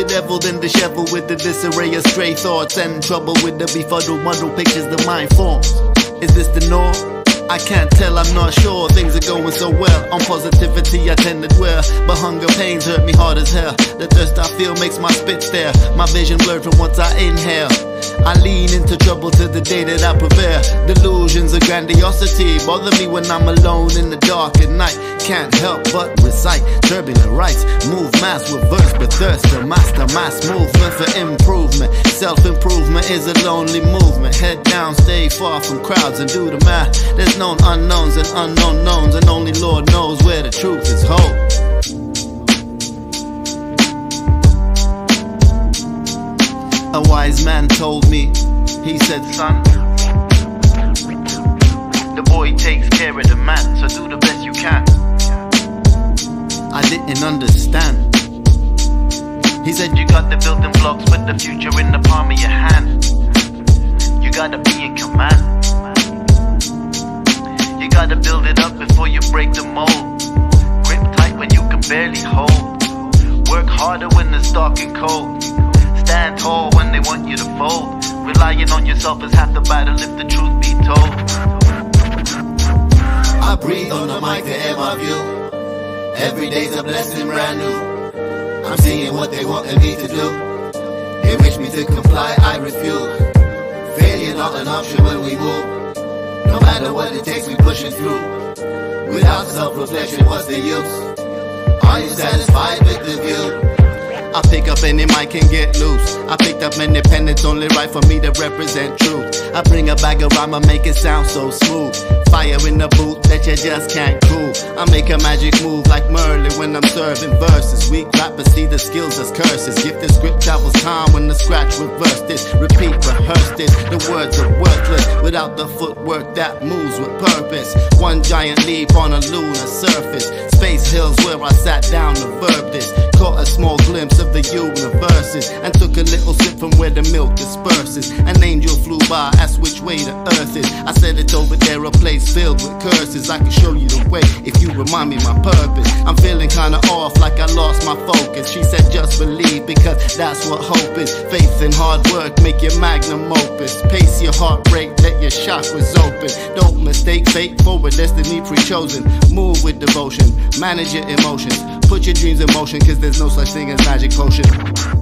bedeviled and disheveled with the disarray of stray thoughts and trouble with the befuddled muddled pictures the mind forms. Is this the norm? I can't tell, I'm not sure. Things are going so well. On positivity I tend to dwell, but hunger pains hurt me hard as hell. The thirst I feel makes my spit stare. My vision blurred from what I inhale. I lean into trouble to the day that I prevail. Delusions of grandiosity bother me when I'm alone in the dark at night. Can't help but recite turbulent rights. Move mass with verse but thirst to master mass movement for improvement. Self-improvement is a lonely movement. Head down, stay far from crowds and do the math. There's known unknowns and unknown knowns, and only Lord knows where the truth is hold. A wise man told me, he said, son, the boy takes care of the man, so do the best you can. I didn't understand. He said you got the building blocks with the future in the palm of your hand. You gotta be in command. You gotta build it up before you break the mold. Grip tight when you can barely hold. Work harder when it's dark and cold. Stand tall when they want you to fold. Relying on yourself is half the battle if the truth be told. I breathe on the mic to air my view. Every day's a blessing brand new. I'm seeing what they wanted me to do. They wish me to comply, I refuse. Failure not an option when we move. No matter what it takes, we push it through. Without self-reflection, what's the use? Are you satisfied with the view? I pick up any mic and get loose. I picked up many pen, it's only right for me to represent truth. I bring a bag of rhyme, I make it sound so smooth. Fire in the boot that you just can't cool. I make a magic move like Merlin when I'm serving verses. Weak rappers see the skills as curses. Give the script travels time when the scratch reverse this. Repeat, rehearse this. The words are worthless without the footwork that moves with purpose. One giant leap on a lunar surface. Space hills where I sat down to verb this. Caught a small glimpse of the universes and took a little sip from where the milk disperses. An angel flew by, asked which way the earth is. I said it's over there, a place filled with curses. I can show you the way if you remind me my purpose. I'm feeling kinda off like I lost my focus. She said just believe because that's what hope is. Faith and hard work make your magnum opus. Pace your heart rate, let your chakras open. Don't mistake fate for a destiny pre-chosen. Move with devotion, manage your emotions. Put your dreams in motion cause there's no such thing as magic potion.